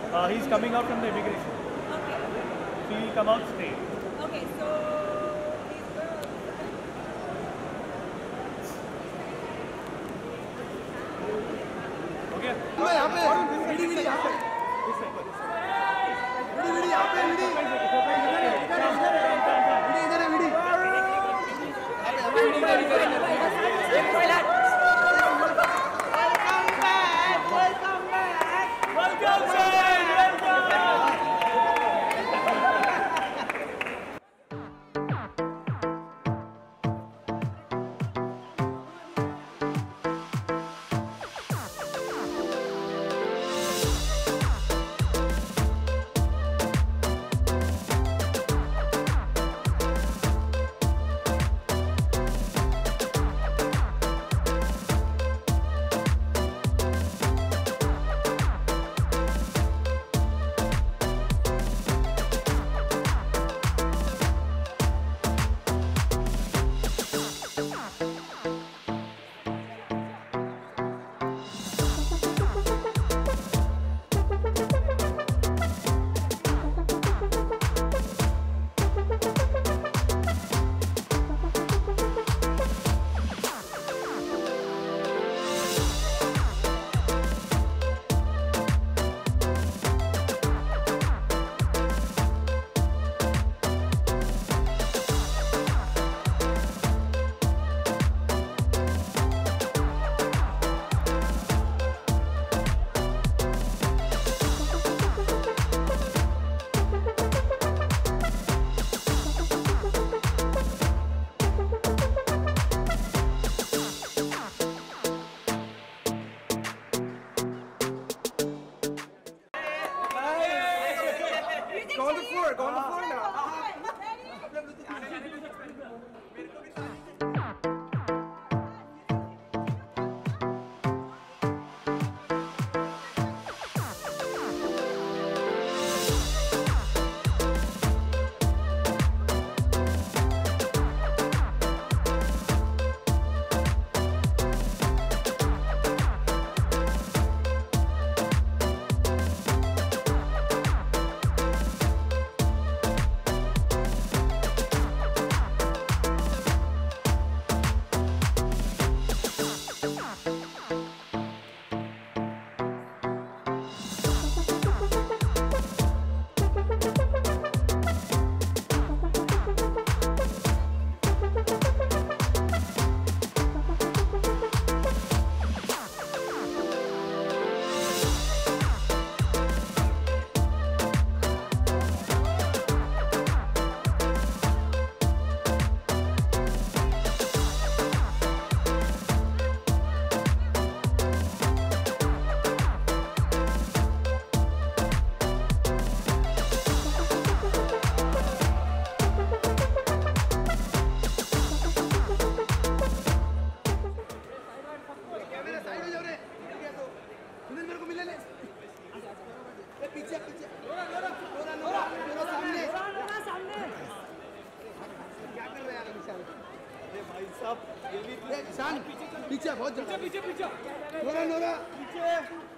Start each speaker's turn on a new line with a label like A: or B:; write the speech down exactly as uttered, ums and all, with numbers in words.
A: Uh, he's coming out from the immigration.
B: Okay.
A: So he'll come out straight.
B: Okay, so these girls.
A: Okay.
C: यहाँ पे VD VD यहाँ पे VD VD यहाँ पे VD वीडी इधर है वीडी Go on the floor, go on the floor now. पीछे पीछे Nora Nora Nora Nora Nora सामने नोरा नोरा सामने क्या कर रहे हैं यार विशाल अरे भाई साहब ये भी शान पीछे पीछे बहुत जगह पीछे पीछे नोरा नोरा पीछे